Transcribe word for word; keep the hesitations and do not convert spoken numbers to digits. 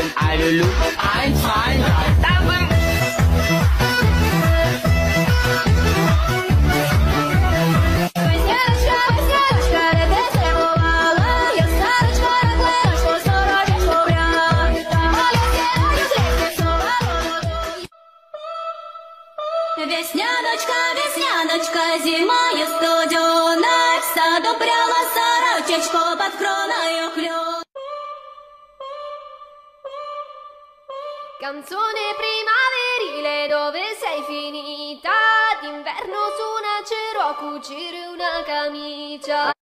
Eine Lu, ein, zwei, drei, dawaj! Весняночка, весняночка, зимою студеной в саду пряла сорочечку под кроною клен. Canzone primaverile, dove sei finita? D'inverno su un acero a cucire una camicia.